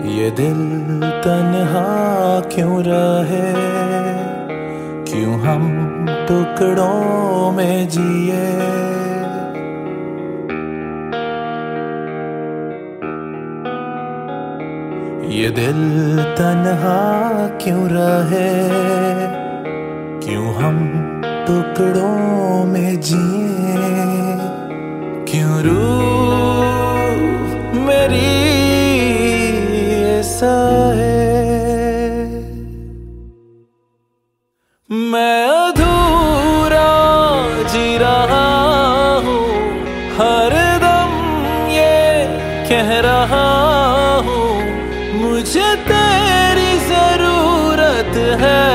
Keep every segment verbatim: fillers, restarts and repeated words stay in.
ये दिल तन्हा क्यों रहे, क्यों हम टुकड़ों में जिए। ये दिल तन्हा क्यों रहे, क्यों हम टुकड़ों में जिए। क्यों रूह मेरी ऐसा है, मैं अधूरा जी रहा हूँ, हर दम ये कह रहा हूँ, मुझे तेरी जरूरत है,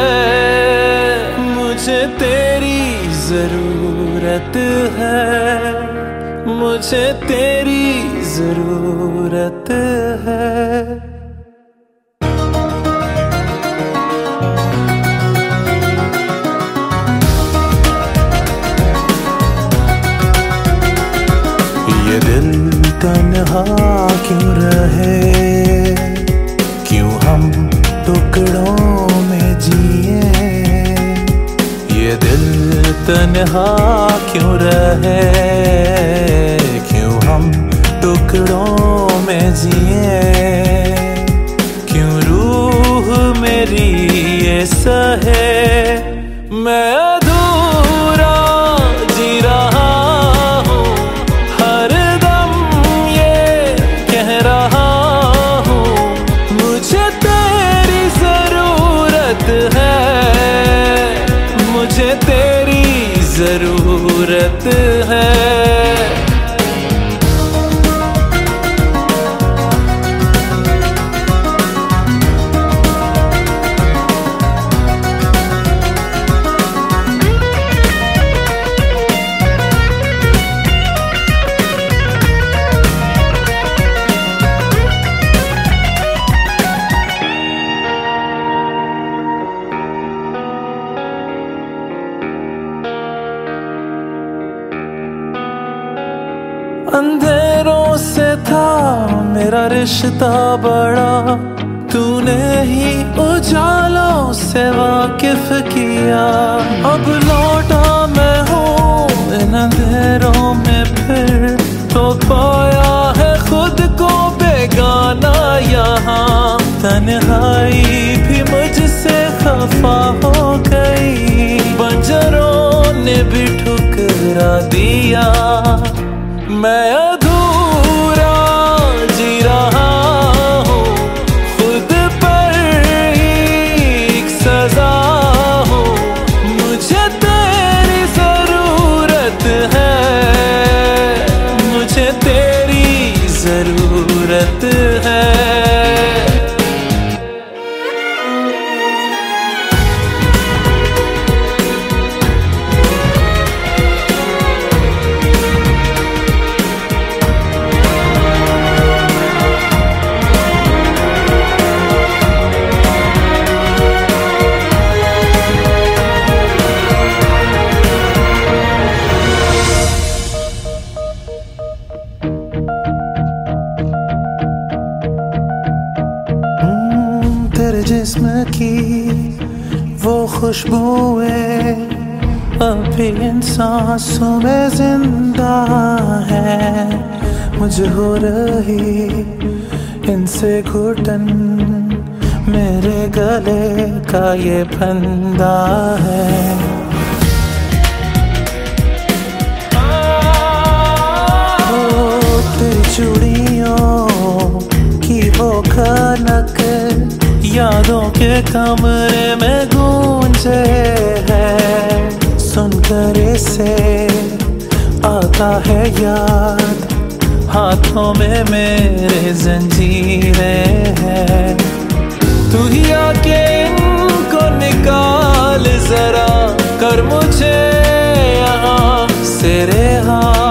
मुझे तेरी जरूरत है, मुझे तेरी जरूरत है। ये दिल तन्हा क्यों रहे, क्यों हम टुकड़ों में जिए। ये दिल तन्हा क्यों रहे, क्यों हम टुकड़ों में जिए। क्यों रूह मेरी ऐसा है, मैं अधूरा जी रहा हूँ, हर दम ये कह रहा हूँ, मुझे तेरी जरूरत है, मुझे तेरी जरूरत है। अंधेरों से था मेरा रिश्ता बड़ा, तूने ही उजालों से वाकिफ किया। अब लौटा मैं हूँ इन अंधेरों में फिर, तो पाया है खुद को बेगाना यहाँ। तन्हाई भी मुझसे खफा हो गई, बंजरों ने भी ठुकरा दिया। मैं अधूरा जी रहा हूँ, खुद पर ही एक सजा हूँ, मुझे तेरी जरूरत है, मुझे तेरी जरूरत है। तेरे जिस्म की वो खुशबुएं अभी इन सांसों में जिंदा है, मुझे हो रही इनसे घुटन, मेरे गले का ये फंदा है। ओ तेरी चूड़ियों की वो खनक यादों के कमरे में गूंजे है, सुनकर इसे आता है याद, हाथों में मेरे जंजीरें हैं। तू ही आके इनको निकाल जरा, कर मुझे यहाँ से रिहा।